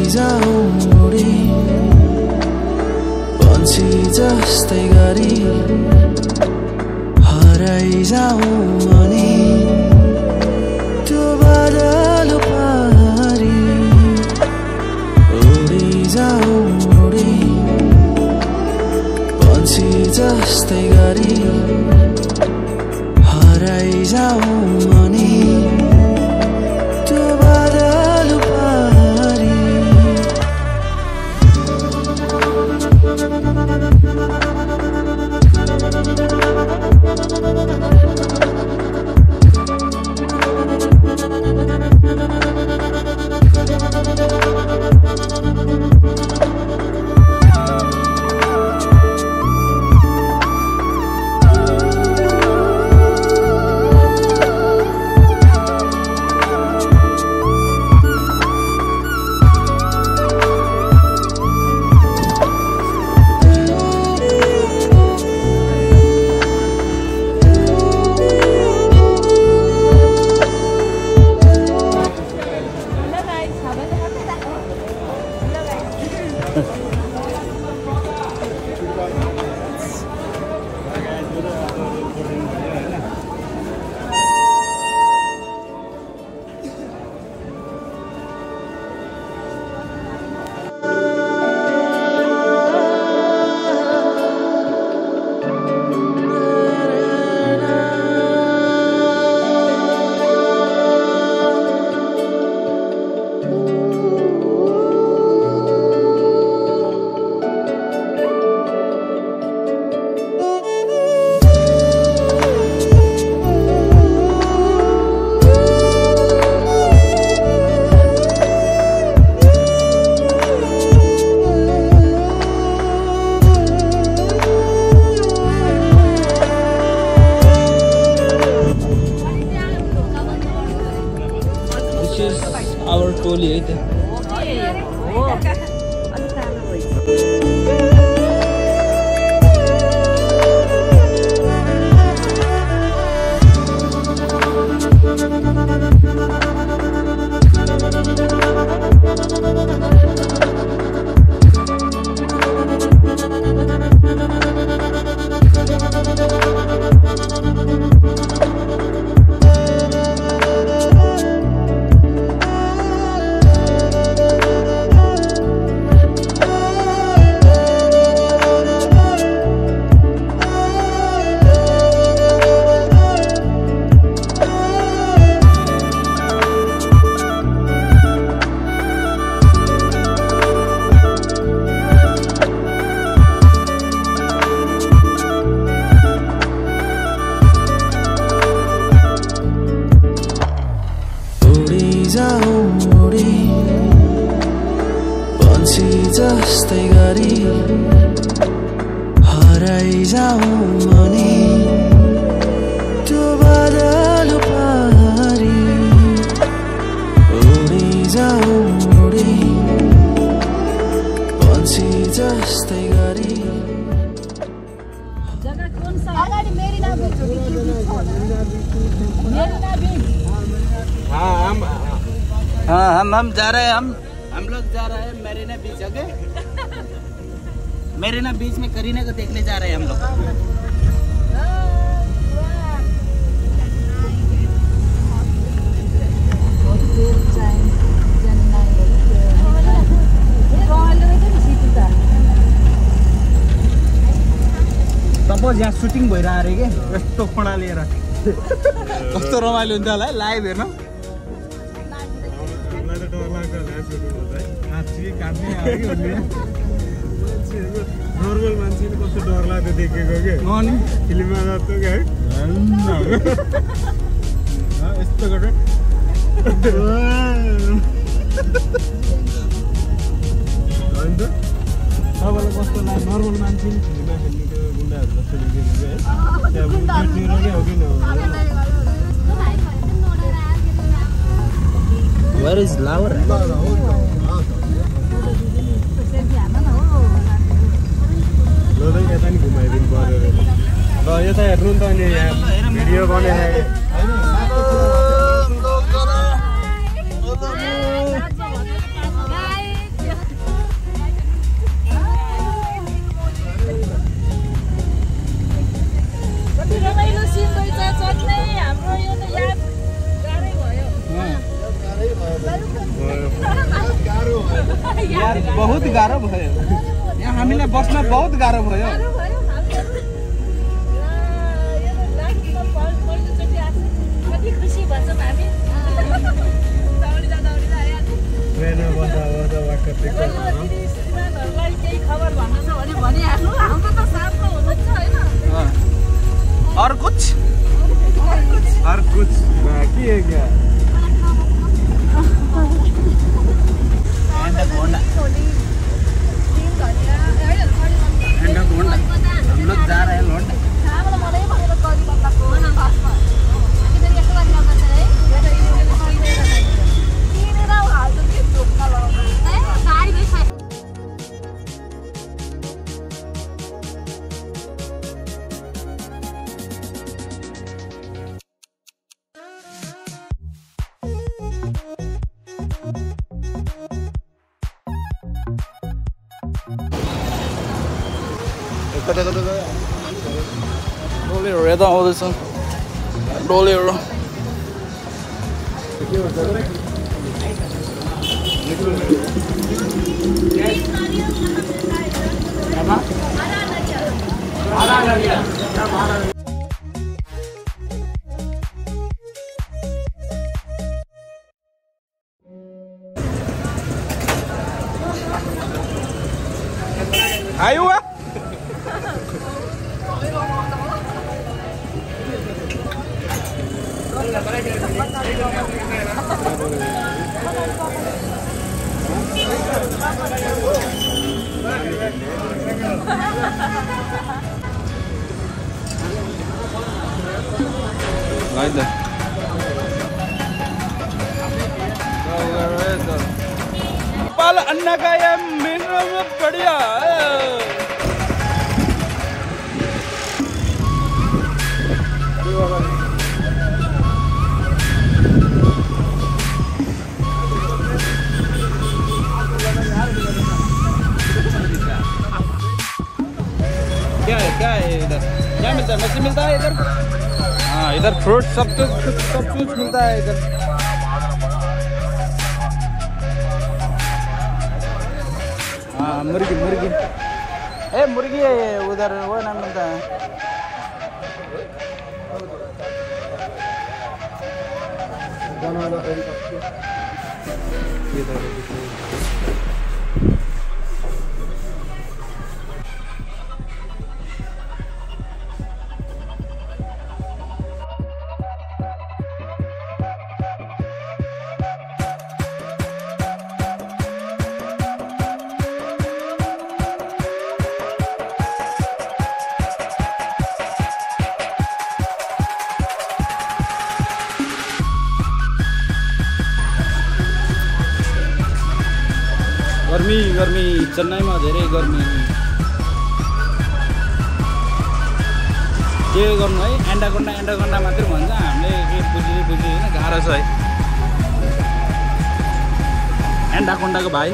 जाऊ उडी पंछी जस्तै गरी हराइ जाऊ अनि त्यो बादल पारी उडी जाऊ उडी पंछी जस्तै गरी हराइ जाऊ अनि त्यो बादल पारी Our टोली है पंछी जस्तै गरी हराइ जाऊ अनि त्यो बादल पारी उडी जाऊ उडी पंछी जस्तै गरी जगह कौन सा अगाडि मेरीना बीच हम जा रहे हैं हम लोग जा रहे हैं मेरीना बीच। ओके मेरीना बीच में करीना को देखने जा रहे हैं हम लोग। सपोज यहाँ सुटिङ भइरहेको अरे के यस्तो खोडा लिएर कस्तो रमाइलो हुन्छ होला है लाइभ हेर्न। नर्मल मान्छेले कस्तो डर लाग्थ्यो देखेको के फिल्ममा जस्तो क्या यस्तो गरेर तपाईँलाई कस्तो लाग्यो नर्मल मान्छे फिल्ममा खेल्नेको गुन्डाहरू जस्तो देखेको क्या हो कि Where is Laura? यता नि घुमाइदिनु पर्यो ल यता हेर्नु नि त अनि यहाँ भिडियो बनाइरहेको यार बहुत गाह्रो भयो यहाँ हामीलाई बस्न बहुत गाह्रो भयो ट्रेनमा बस्दा बस्दा वाक्क और कुछ बाकी है क्या एंड गोंडा हम लोग जा रहे हैं लोंडा डोलेरो यता आउँदैछ डोलेरो आयो पाल अन्ना का ये मेनू बढ़िया क्या है इधर क्या मिलता है मछली मिलता है इधर हाँ इधर फ्रूट सब कुछ मिलता है इधर हाँ मुर्गी ए मुर्गी है उधर वो ना मिलता है गर्मी चेन्नईमा धेरै गर्मी के गर्नु है एन्डाकोन्डा मात्रै भन्छ हामीले के बुझ्नु हैन गाह्रो छ है एन्डाकोन्डाको भाइ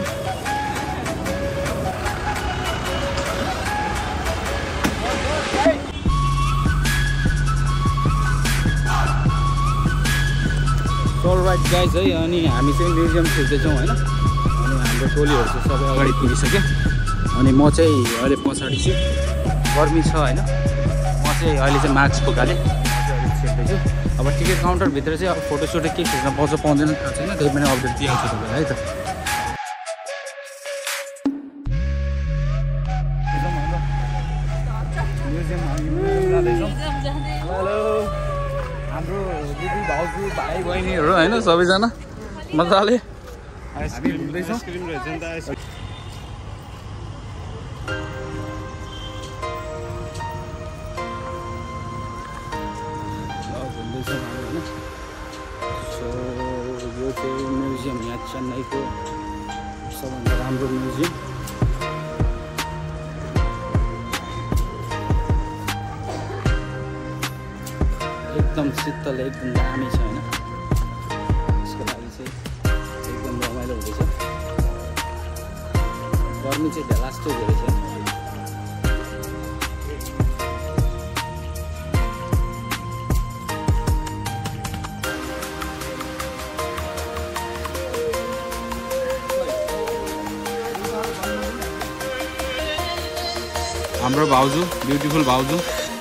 ऑलराइट गाइज है अनि हामी चाहिँ म्युजियम छिर्दैछौँ हैन हाम्रो टोलीहरू चाहिँ सबै अगाडि पुगिसक्यो अनि म चाहिँ अहिले पछाडि छु गर्मी छ हैन म चाहिँ अहिले चाहिँ मास्क बोकाले छिर्दैछु अब टिकट काउन्टरभित्र चाहिँ अब फोटोसोटो के खिच्न पाउँछ पाउँदैन थाहा छैन त्यही पनि अपडेट दिइहाल्छु तपाईँलाई है त हेलो हाम्रो दिदी भाउजू भाइ बहिनीहरू हैन सबैजना मजाले आइसक्रिम रहेछ नि त सो यो चाहिँ म्युजियम यहाँ चेन्नईको सबभन्दा राम्रो म्युजियम एकदम शीतल एकदम दामी छ हैन यसको लागि चाहिँ एकदम रमाइलो हुँदैछ गर्मी चाहिँ ढेलास्तो धेरै छ हाम्रो भाउजू ब्युटिफुल भाउजू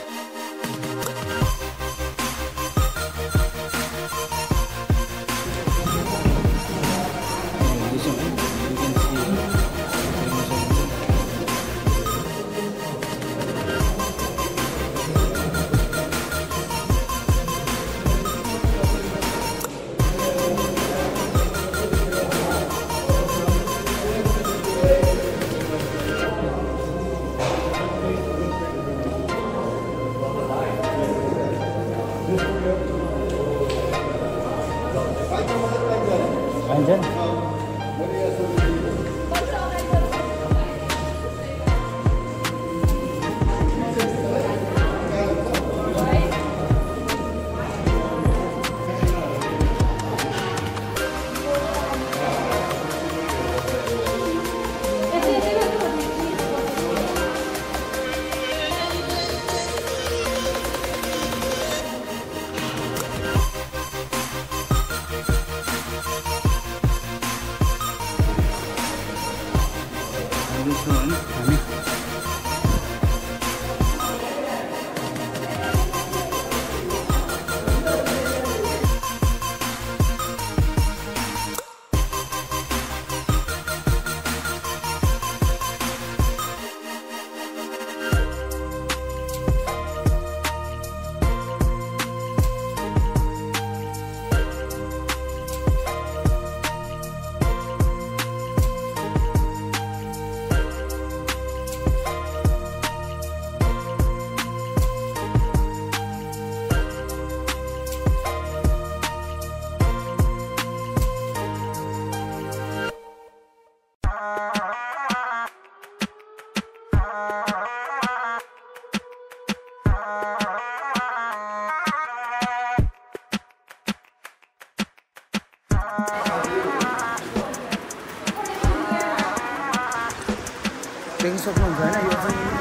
देख्न सक्नुहुन्छ हैन यो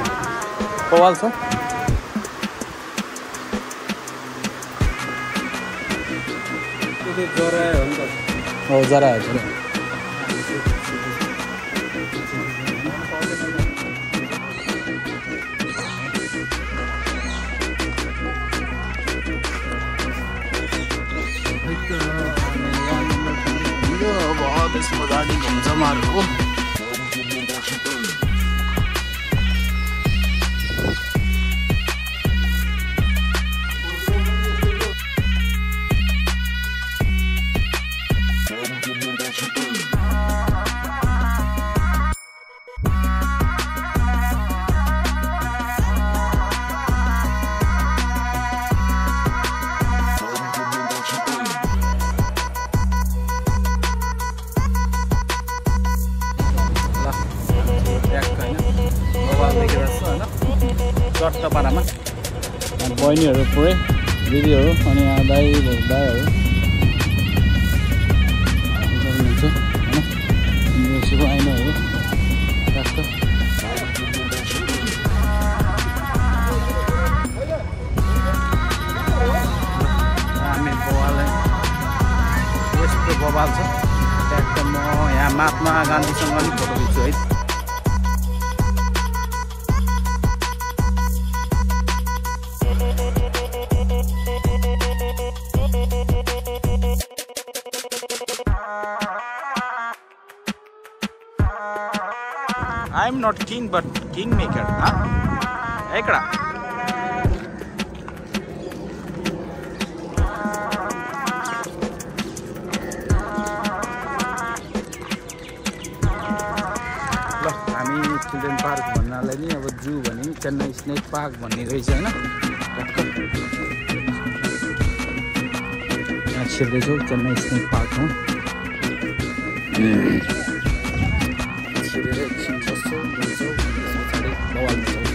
चाहिँ पवाल छ त्यो जरा हो नि त हो जराहरू छ बहुत इसको गाड़ी घूमछ मार्को चट्ट पारामा बहिनीहरू पुरै दिदीहरू अनि यहाँ दाईहरू हुनुहुन्छ होइन देउसीको ऐनाहरू ट्याक्क हामी बवाललाई यस्तो बवाल छ ट्याक्क म यहाँ महात्मा गान्धीसँग पनि फोटो खिच्छु है I'm not king but kingmaker, huh? Ekada. ल हामी चिल्ड्रेन पार्क भन्नालाई नि अब जू भने नि चेन्नई स्नेक पार्क भन्ने रहेछ हैन यहाँ छिर्दैछौँ चेन्नई स्नेक पार्क हो छिरेर एकछिन बस्छौँ घुम्छौँ त्यस पछाडि बवालमा छौँ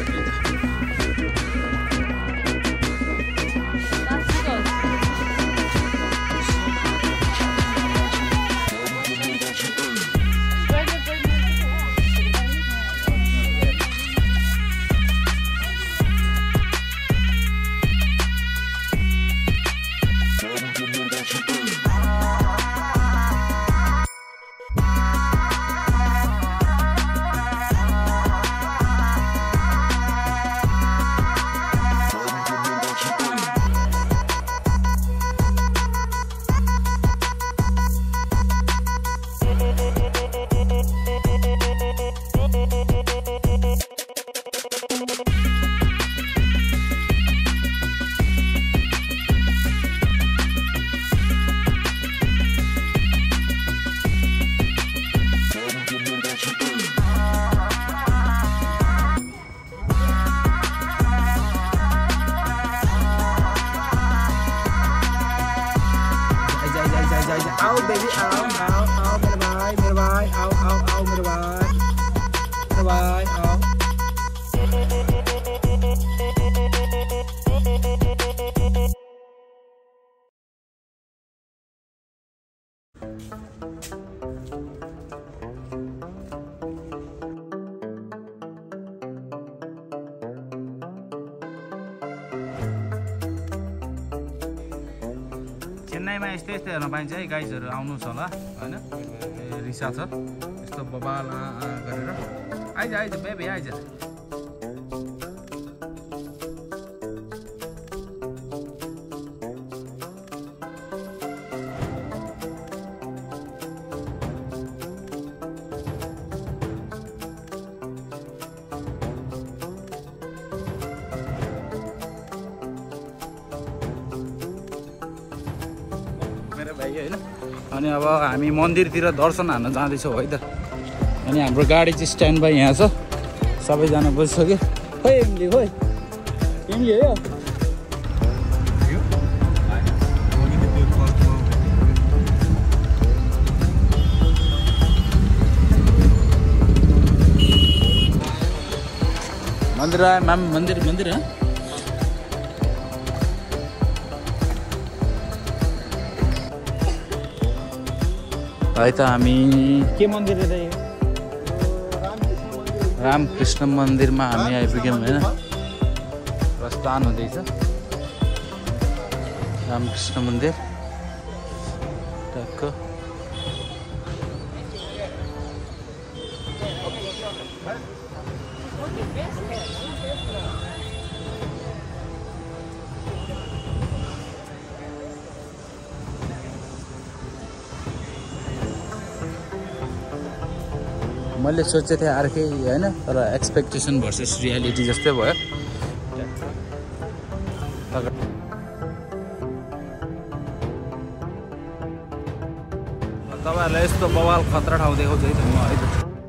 आइज आइज आओ बेबी आओ आओ आओ मेरो भाइ आओ आओ आओ मेरो भाइ आओ चेन्नईमा यस्तै यस्तै हेर्न पाइन्छ है गाइजहरू आउनुहोस् होला होइन रिसा छ यस्तो बबाल गरेर आइज आइज बेबी आइज होइन। अनि अब हामी मन्दिरतिर दर्शन हान्न जाँदैछौँ है त। अनि हाम्रो गाडी चाहिँ स्ट्यान्ड बाई यहाँ छ, सबैजना बसिसक्यो। खोइ इमली खोइ इमली हो मन्दिर आयो माम मन्दिर मन्दिर है त। हामी के मन्दिर रामकृष्ण मन्दिरमा हामी आइपुग्यौँ होइन। प्रस्थान हुँदैछ रामकृष्ण मन्दिर टक्क। मैले सोचेको थिएँ अर्कै होइन, तर एक्सपेक्टेसन भर्सेस रियालिटी जस्तै भयो। तपाईँहरूलाई यस्तो बवाल खतरा ठाउँ देखाउँछु है त म है त।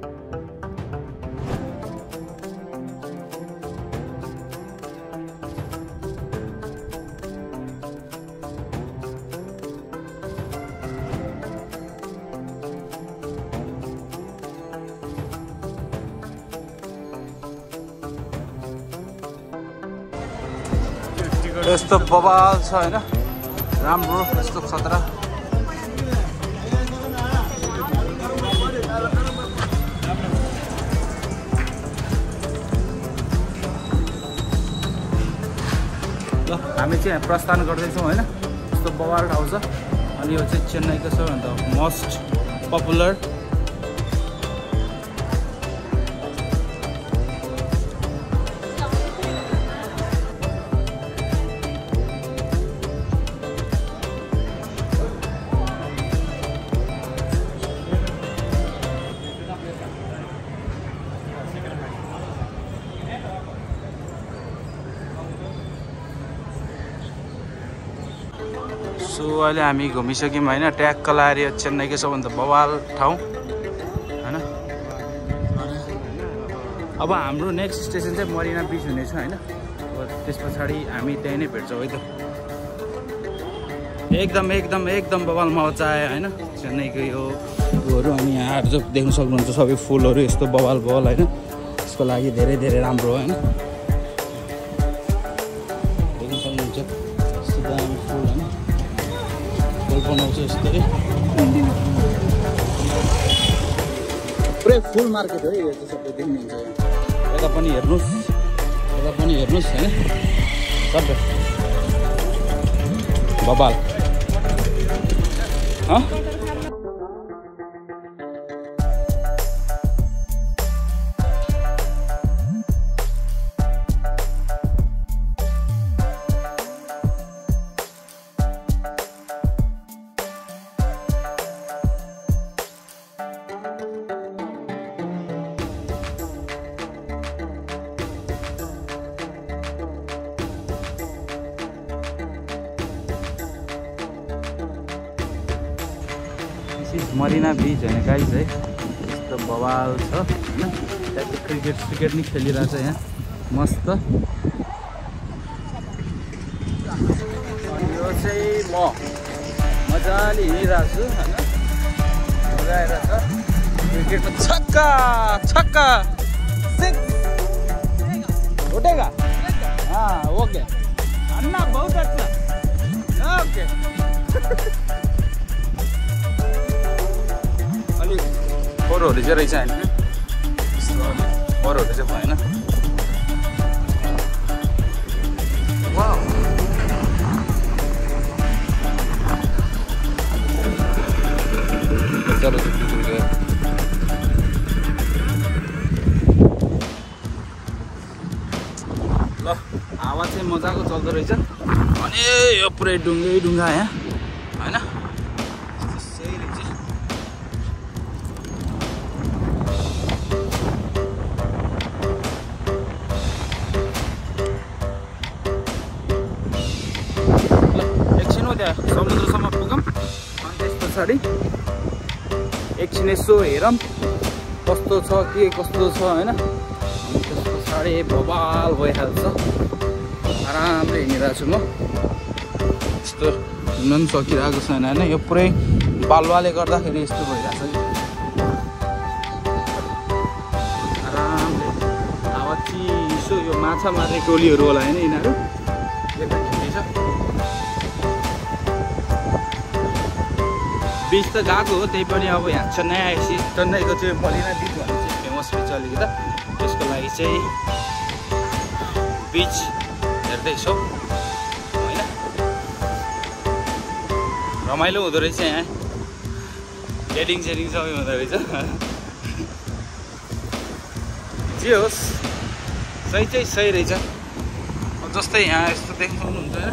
यस्तो बवाल छ होइन, राम्रो यस्तो खतरा। ल हामी चाहिँ प्रस्थान गर्दैछौँ होइन। यस्तो बवाल ठाउँ छ। अनि यो चाहिँ चेन्नईको सबैभन्दा मोस्ट पपुलर सो अहिले हामी घुमिसक्यौँ होइन। ट्याक्क लाएर चेन्नईको सबभन्दा बवाल ठाउँ होइन। अब हाम्रो नेक्स्ट स्टेसन चाहिँ मरिना बिच हुनेछ होइन। त्यस पछाडि हामी त्यहीँ नै भेट्छौँ है त। एकदम एकदम एकदम बवाल मजा आयो होइन चेन्नईको यो भ्यूहरू। अनि यहाँहरू चाहिँ देख्न सक्नुहुन्छ सबै फुलहरू यस्तो बवाल बवाल होइन। यसको लागि धेरै धेरै राम्रो होइन। देख्न सक्नुहुन्छ यस्तो दामी फुल होइन, फुल बनाउँछ यस्तै। पुरै फुल मार्केट हो यो चाहिँ सबै देख्नुहुन्छ। यता पनि हेर्नुहोस्, यता पनि हेर्नुहोस् होइन, सबै बबाल। मरिना बिच होइन गाइज है, यस्तो बवाल छ होइन। त्यहाँ क्रिकेट नि खेलिरहेछ यहाँ मस्त। अनि यो चाहिँ म चाहिँ मजाले हिँडिरहेको छु होइन मजा आइरहेछ क्रिकेटको छक्का छक्का उठेगा ओके अन्ना बहुत अच्छा ओके अलिक फोहोरहरू चाहिँ रहेछ होइन फोहोरहरू चाहिँ भएन चलो ल हावा चाहिँ मजाको चल्दो रहेछ अनि यो पुरै ढुङ्गा यहाँ होइन सही रहेछ ल एकछिन हो त्यहाँ समुद्रसम्म पुगौँ अनि त्यस पछाडि एकछिन यसो हेरौँ कस्तो छ के कस्तो छ होइन त्यस पछाडि बबाल भइहाल्छ आरामले हिँडिरहेको छु म यस्तो हिँड्नु पनि सकिरहेको छैन होइन यो पुरै बालुवाले गर्दाखेरि यस्तो भइरहेछ कि आरामले हावा चिसो यो माछा मार्ने टोलीहरू होला होइन यिनीहरू देख्दाखेरि छ बिच त गएको हो त्यही पनि अब यहाँ चेन्नई आएपछि चेन्नईको चाहिँ मरिना बिच भन्ने चाहिँ फेमस बिच अलिकति त्यसको लागि चाहिँ बिच हेर्दैछौँ होइन रमाइलो हुँदो रहेछ यहाँ गेडिङ सेडिङ सबै हुँदो रहेछ जे होस् सही चाहिँ सही रहेछ जस्तै यहाँ यस्तो देख्नु सक्नुहुन्छ होइन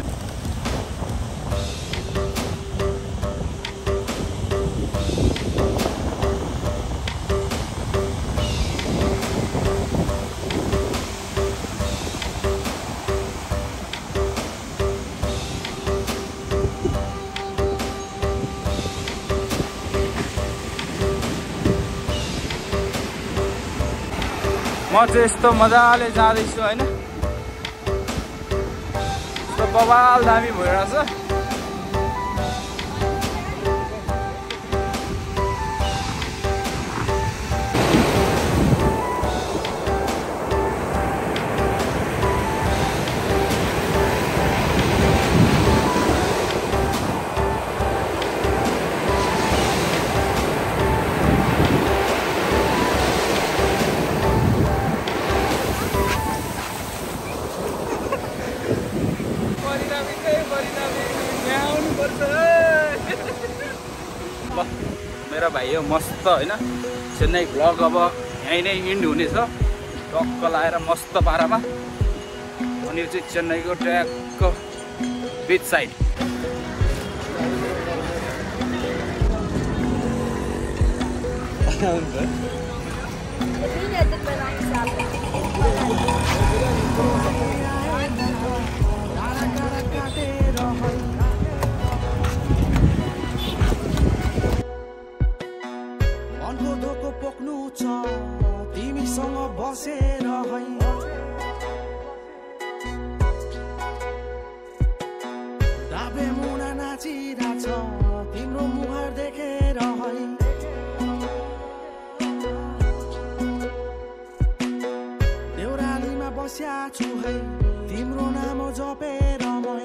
म चाहिँ यस्तो मजाले जाँदैछु होइन यस्तो बबाल दामी भइरहेछ मेरा भाइ हो मस्त होइन चेन्नई भ्लग अब यहीँ नै इन्ड हुनेछ टक्क लाएर मस्त पारामा अनि यो चाहिँ चेन्नईको ट्र्याकको बिच साइड तिमीसँग बसेर दाबे मुना नाचिरहेछ तिम्रो मुहार देखेर देउरालीमा बस्या छु है तिम्रो नाम जपेर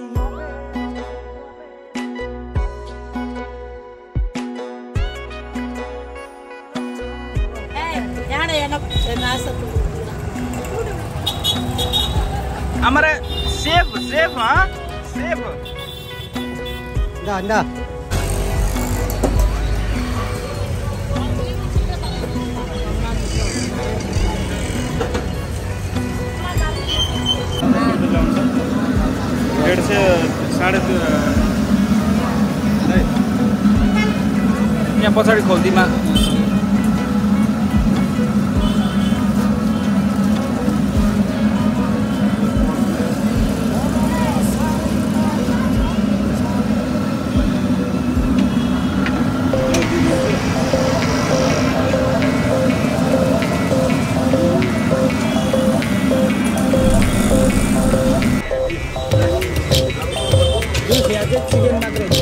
हमारा सेफ सेफ हाँ सेफ anda डेढ़ से 2.5 यहाँ पछाडि खोल्दीमा चिकन मात्रै